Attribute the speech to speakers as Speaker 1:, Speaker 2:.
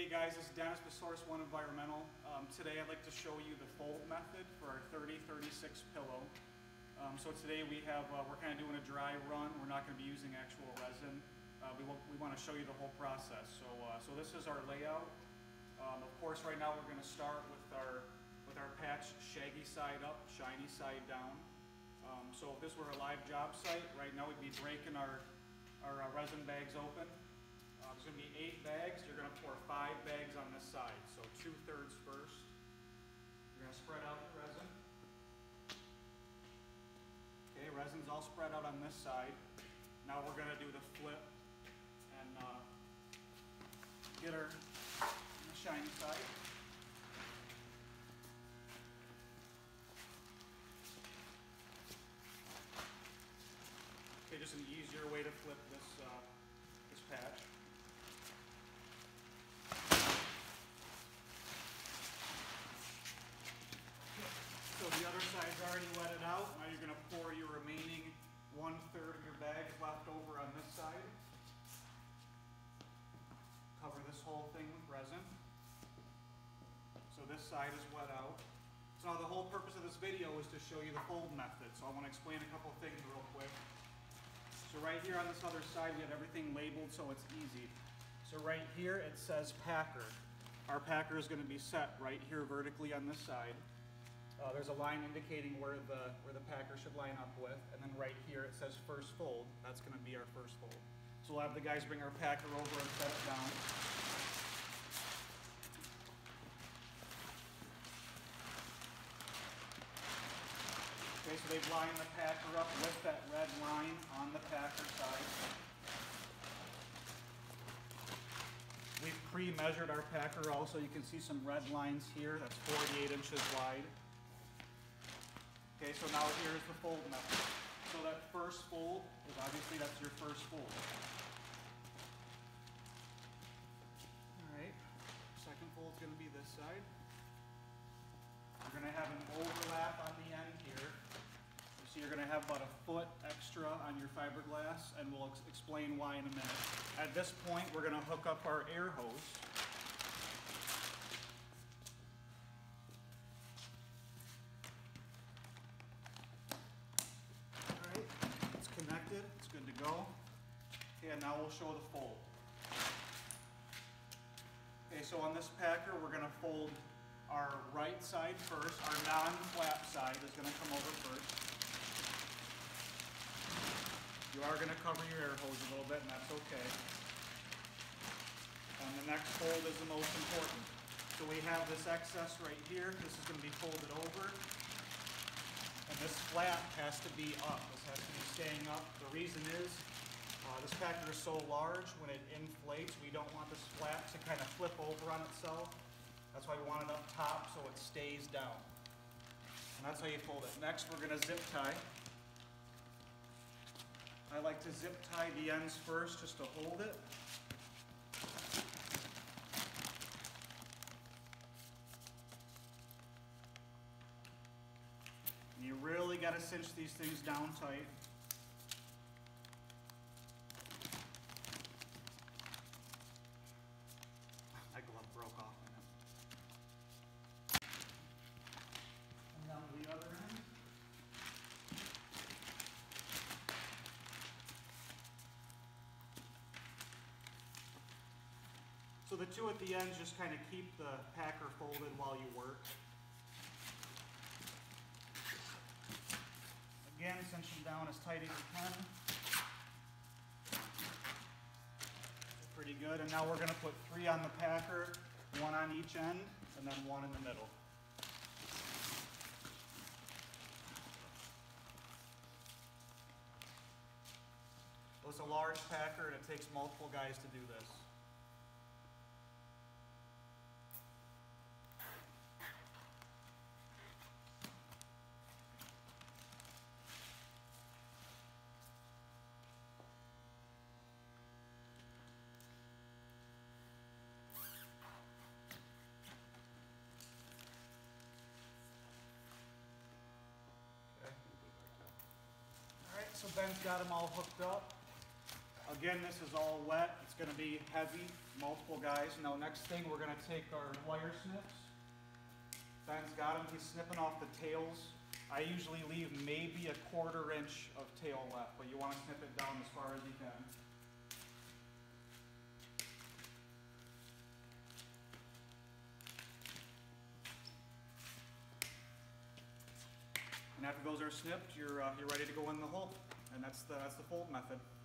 Speaker 1: Hey guys, this is Dennis with Source One Environmental. Today I'd like to show you the fold method for our 3036 pillow. So today we have, we're kind of doing a dry run. We're not going to be using actual resin. We want to show you the whole process. So this is our layout. Of course, right now we're going to start with our patch shaggy side up, shiny side down. So if this were a live job site, right now we'd be breaking our resin bags open. There's going to be 8 bags. You're going to pour 5 bags on this side. So 2/3 first. You're going to spread out the resin. Okay, resin's all spread out on this side. Now we're going to do the flip and get her on the shiny side. Okay, just an easier way to flip this patch. So the other side's already wetted out. Now you're going to pour your remaining 1/3 of your bags left over on this side. Cover this whole thing with resin. So this side is wet out. So now the whole purpose of this video is to show you the fold method. So I want to explain a couple of things real quick. So right here on this other side we have everything labeled so it's easy. So right here it says packer. Our packer is going to be set right here vertically on this side. There's a line indicating where the packer should line up with, and then right here it says first fold. That's going to be our first fold. So we'll have the guys bring our packer over and set it down. Okay, so they've lined the packer up with that red line on the packer side. We've pre-measured our packer also. You can see some red lines here. That's 48 inches wide. Okay, so now here's the fold method. So that first fold is obviously that's your first fold. All right, second fold is going to be this side. You're going to have an overlap on the end here. So you're going to have about a foot extra on your fiberglass, and we'll explain why in a minute. At this point, we're going to hook up our air hose. Connected, it's good to go. Okay, and now we'll show the fold. Okay, so on this packer, we're going to fold our right side first. Our non-flap side is going to come over first. You are going to cover your air hose a little bit, and that's okay. And the next fold is the most important. So we have this excess right here. This is going to be folded over. And this flap has to be up. This has to be staying up. The reason is this packer is so large, when it inflates, we don't want this flap to kind of flip over on itself. That's why we want it up top so it stays down. And that's how you fold it. Next, we're going to zip tie. I like to zip tie the ends first just to hold it. You really got to cinch these things down tight. My glove broke off. And down to the other end. So the two at the ends just kind of keep the packer folded while you work. Again, cinch them down as tight as you can. Pretty good. And now we're going to put 3 on the packer, 1 on each end, and then 1 in the middle. Well, it's a large packer, and it takes multiple guys to do this. Alright, so Ben's got them all hooked up. Again, this is all wet. It's going to be heavy, multiple guys. Now, next thing, we're going to take our wire snips. Ben's got them. He's snipping off the tails. I usually leave maybe a 1/4 inch of tail left, but you want to snip it down as far as you can. And after those are snipped, you're ready to go in the hole. And that's the fold method.